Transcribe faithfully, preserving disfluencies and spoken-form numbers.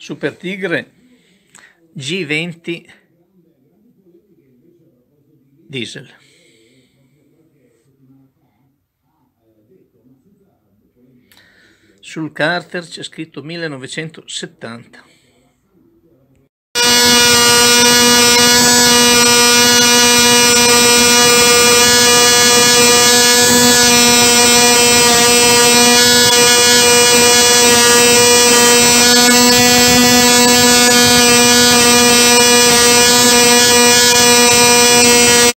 Super Tigre G venti diesel. Sul carter c'è scritto millenovecentosettanta.